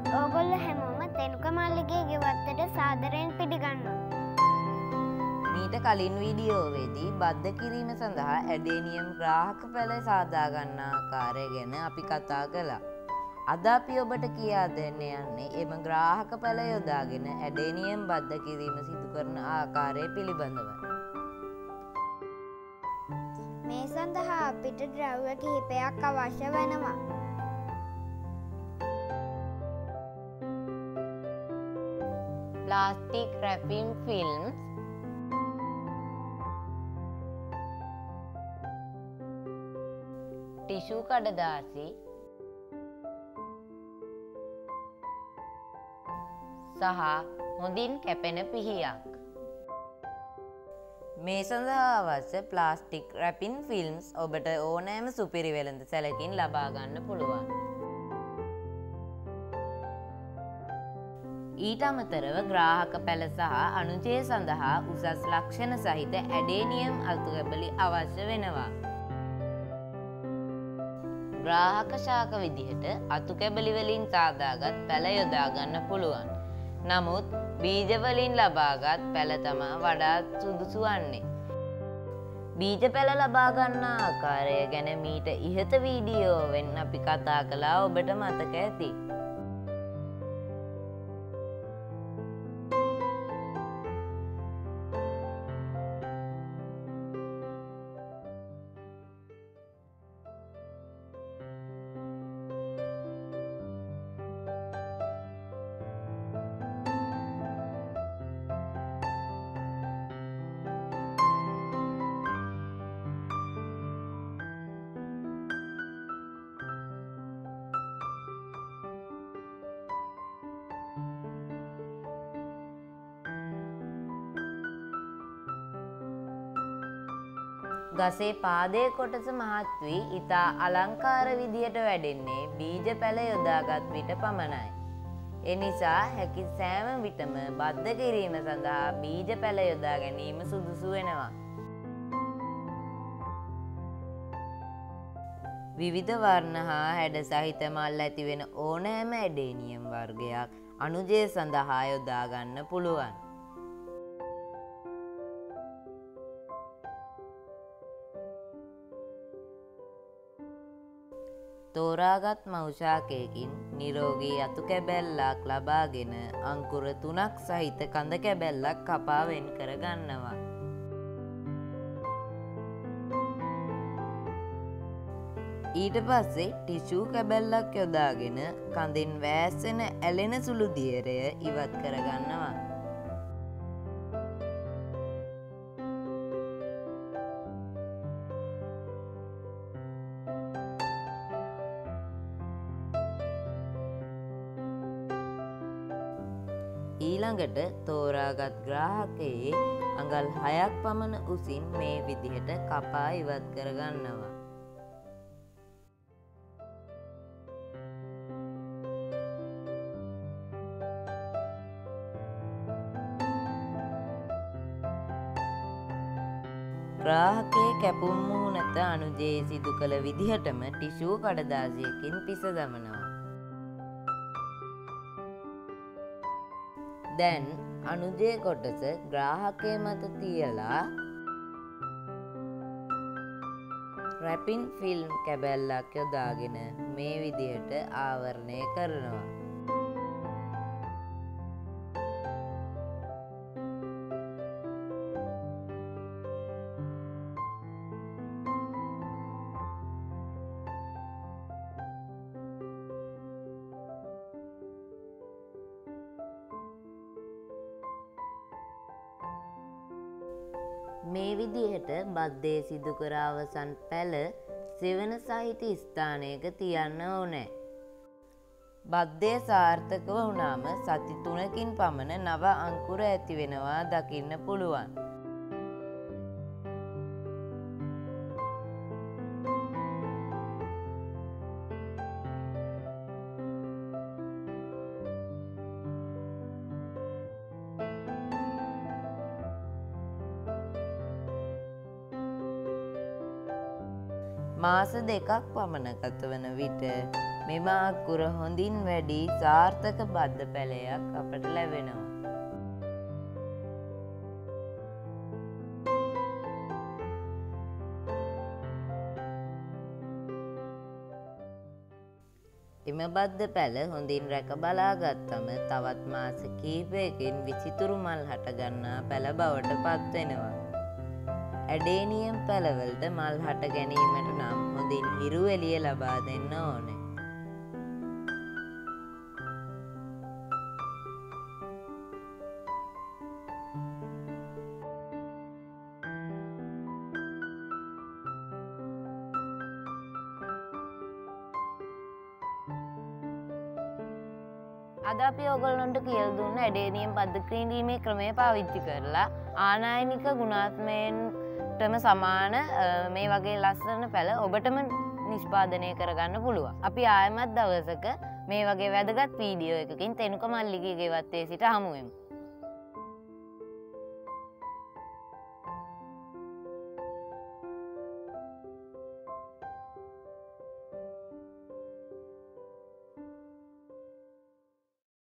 ඕගොල්ලෝ හැමෝම තෙනුක මල්ලිගේ ගෙවත්තට සාදරයෙන් පිළිගන්නවා. මීට කලින් වීඩියෝවේදී බද්ධ කිරීම සඳහා ඇඩේනියම් ග්‍රාහක පැළ සාදා ගන්න ආකාරය ගැන අපි කතා කළා. අද අපි ඔබට කියා දෙන්න යන්නේ එම ග්‍රාහක පැළ යොදාගෙන ඇඩේනියම් බද්ධ කිරීම සිදු කරන ආකාරය පිළිබඳව. මේ සඳහා අපිට ද්‍රව්‍ය කිහිපයක් අවශ්‍ය වෙනවා. ප්ලාස්ටික් රැපින් ෆිල්ම්ස්, ටිෂු කඩදාසි සහ හොඳින් කැපෙන පිහියක්. මේ සඳහා අවශ්‍ය ප්ලාස්ටික් රැපින් ෆිල්ම්ස් ඔබට ඕනෑම සුපිරි වෙළඳ සැලකින් ලබා ගන්න පුළුවන්. ඊට අමතරව ග්‍රාහක පැළ සහ අනුජය සඳහා උසස් ලක්ෂණ සහිත ඇඩේනියම් අතුගැබලි අවශ්‍ය වෙනවා. ග්‍රාහක ශාක විදිහට අතුකැබලි වලින් සාදාගත් පැළ යොදා ගන්න පුළුවන්. නමුත් බීජ වලින් ලබාගත් පැළ තමා වඩාත් සුදුසු වන්නේ. බීජ පැළ ලබා ගන්න ආකාරය ගැන මීට ඉහත වීඩියෝවෙන් අපි කතා කළා, ඔබට මතක ඇති. ගසේ පාදයේ කොටස මහත් වී ඉතා අලංකාර විදියට වැඩෙන්නේ බීජ පැළ යොදාගත් විට පමණයි. එනිසා හැකි සෑම විටම බද්ධ කිරීම සඳහා බීජ පැළ යොදා ගැනීම සුදුසු වෙනවා. විවිධ වර්ණ හා හැඩ සහිත මල් ඇතිවෙන ඕනෑම ඇඩේනියම් වර්ගයක් අනුජය සඳහා යොදා ගන්න පුළුවන්. තෝරාගත් මවුශාකයකින් නිරෝගී අතු කැබැල්ලක් ලබාගෙන අංකුර 3ක් සහිත කඳ කැබැල්ලක් කපා වෙන් කර ගන්නවා. ඊට පස්සේ ටිෂු කැබැල්ලක් යොදාගෙන කඳෙන් වෑස්සෙන ඇලෙන සුළු දියරය ඉවත් කර ගන්නවා. ඊළඟට තෝරාගත් ග්‍රාහකයේ අඟල් 6ක් පමණ උසින් මේ විදිහට කපා ඉවත් කර ගන්නවා. ග්‍රාහකයේ කැපුම් මුහුණත අනුජයේ සිදු කළ විදිහටම ටිෂු කඩදාසියකින් පිස දමනවා. දැන් අනුජය කොටස ග්‍රාහකය මත තියලා රැපින් ෆිල්ම් කැබැල්ලක් යොදාගෙන මේ විදිහට ආවරණය කරනවා. මේ විදිහට බද්ධය සිදු කර අවසන් පැළ සෙවන සහිත ස්ථානයක තියන්න ඕනෑ. බද්ධය සාර්ථක වුණාම සති 3කින් පමණ නව අංකුර ඇති වෙනවා දකින්න පුළුවන්. මාස 2ක් පමණ ගත වන විට මෙම අකුර හොඳින් වැඩි සාර්ථක බද්ධ පැලයක් අපට ලැබෙනවා. එම බද්ධ පැල හොඳින් රැක බලාගත්තම තවත් මාස කිහිපයකින් විසිතුරු මල් හටගන්නා පැල බවට පත්වෙනවා. ඇඩේනියම් පැලවලට මල් හට ගැනීමට නම් හොඳින් හිරු එළිය ලබා දෙන්න ඕනේ. අද අපි ඔයගොල්ලන්ට කියලා දුන්න ඇඩේනියම් බද්ධ කිරීමේ ක්‍රමය පාවිච්චි කරලා ආනයනික ගුණාත්මයෙන්ටම සමාන මේ වගේ ලස්සන පැල ඔබටම නිෂ්පාදනය කරගන්න පුළුවන්. අපි ආයෙමත් දවසක මේ වගේ වැදගත් වීඩියෝ එකකින් තෙනුක මල්ලිගේ ගෙවත්තේ සිට හමු වෙමු.